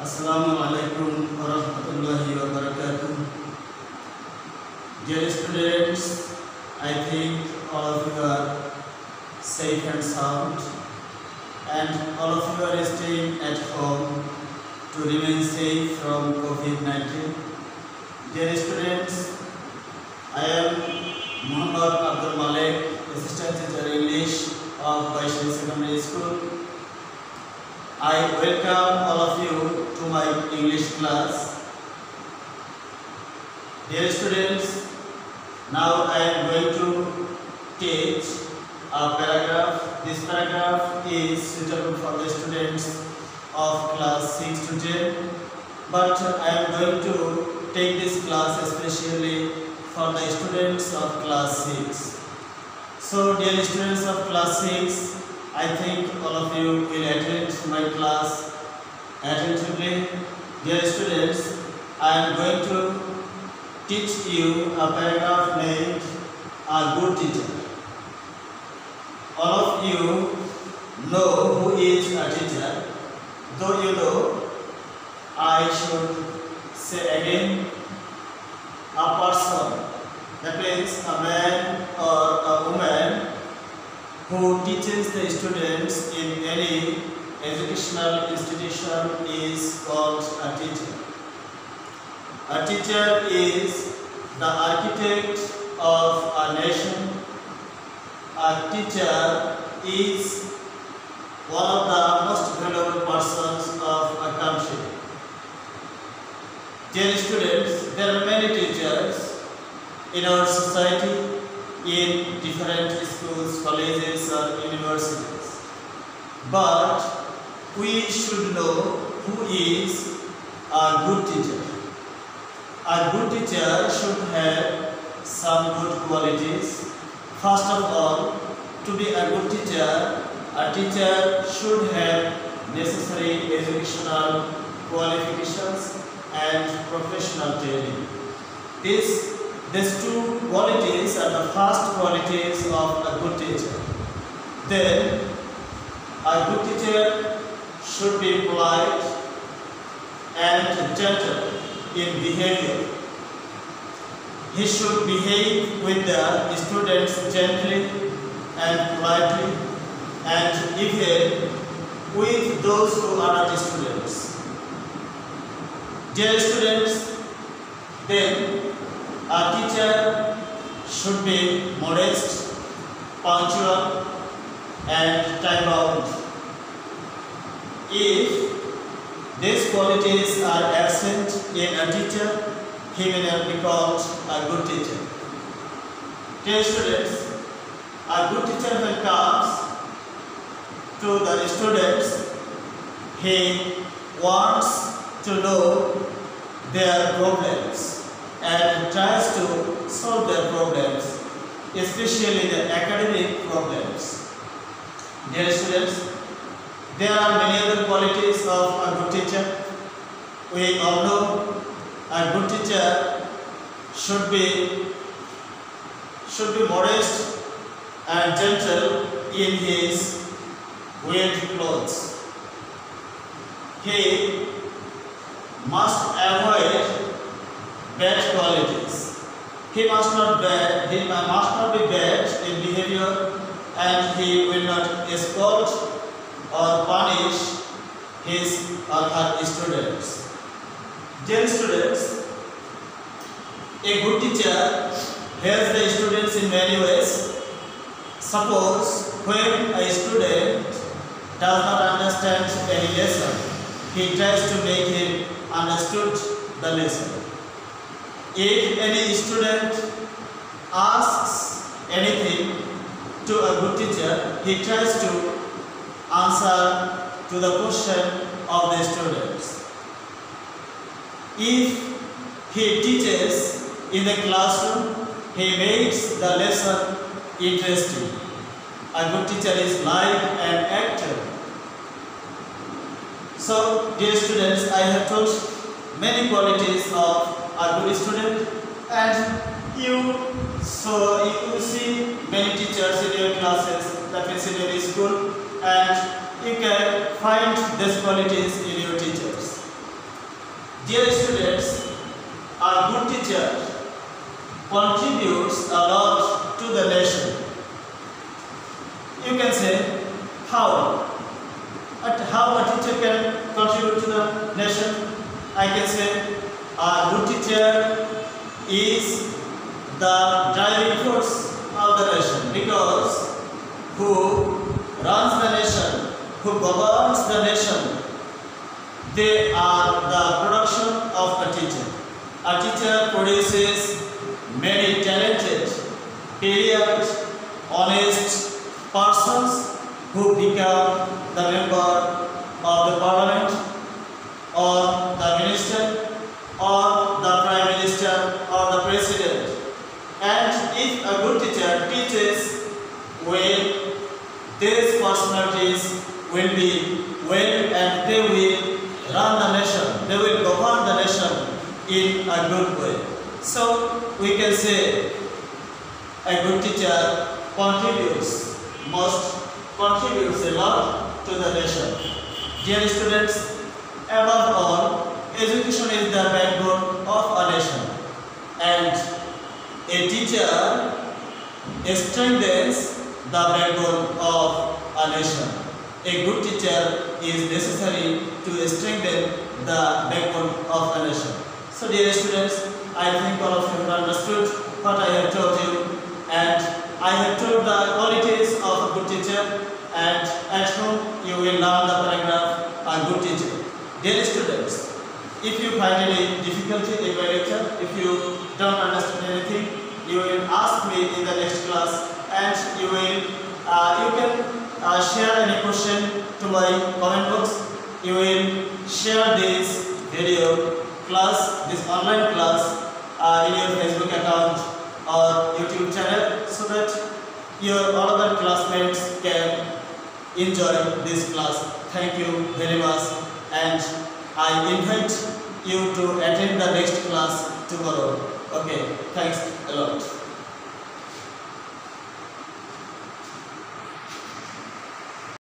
Assalamualaikum warahmatullahi wabarakatuh. Dear students, I think all of you are safe and sound, and all of you are staying at home to remain safe from COVID-19. Dear students, I am Muhammad Abdul Malik, Assistant Teacher English of Vaishali Secondary School. I welcome all of you to my English class. Dear students, now I am going to teach a paragraph. This paragraph is suitable for the students of class 6 to 10, but I am going to take this class especially for the students of class 6. So, dear students of class 6, I think all of you will attend my class attentively. Dear students, I am going to teach you a paragraph named A Good Teacher. All of you know who is a teacher. Though you know, I should say again, a person, that means a man or a woman who teaches the students in any educational institution is called a teacher. A teacher is the architect of a nation. A teacher is one of the most valuable persons of a country. Dear students, there are many teachers in our society, in different schools, colleges or universities. But we should know who is a good teacher. A good teacher should have some good qualities. First of all, to be a good teacher, a teacher should have necessary educational qualifications and professional training. These two qualities are the first qualities of a good teacher. Then, a good teacher should be polite and gentle in behavior. He should behave with the students gently and politely, and even with those who are not students. Dear students, then a teacher should be modest, punctual, and time-bound. If these qualities are absent in a teacher, he may not be called a good teacher. Dear students, a good teacher when comes to the students, he wants to know their problems and tries to solve their problems, especially the academic problems. Dear students, there are many other qualities of a good teacher. We all know a good teacher should be modest and gentle in his wearing clothes. He must avoid bad qualities. He must not be bad in behavior, and he will not scold or punish his or her students. Dear students, a good teacher helps the students in many ways. Suppose when a student does not understand any lesson, he tries to make him understood the lesson. If any student asks anything to a good teacher, he tries to answer to the question of the students. If he teaches in the classroom, he makes the lesson interesting. A good teacher is like an actor. So, dear students, I have told many qualities of a good student, and you see many teachers in your classes, that means in your school, and you can find these qualities in your teachers. Dear students, a good teacher contributes a lot to the nation. You can say how a teacher can contribute to the nation. I can say a good teacher is the driving force of the nation, because who runs the nation, who governs the nation, they are the production of a teacher. A teacher produces many talented, brilliant, honest persons who become the member of the parliament, or the minister, or the prime minister, or the president. And if a good teacher teaches well, these personalities will be well and they will run the nation, they will govern the nation in a good way. So we can say a good teacher contributes a lot to the nation. Dear students, above all, education is the backbone of a nation, and a teacher strengthens the backbone of a nation. A good teacher is necessary to strengthen the backbone of a nation. So dear students, I think all of you have understood what I have told you, and I have told the qualities of a good teacher, and at home you will learn the paragraph a good teacher. Dear students, if you find any difficulty in my lecture, if you don't understand anything, you will ask me in the next class, and you can share any question to my comment box. You will share this video class, this online class in your Facebook account or YouTube channel, so that your all other classmates can enjoy this class. Thank you very much, and I invite you to attend the next class tomorrow. Okay, thanks a lot.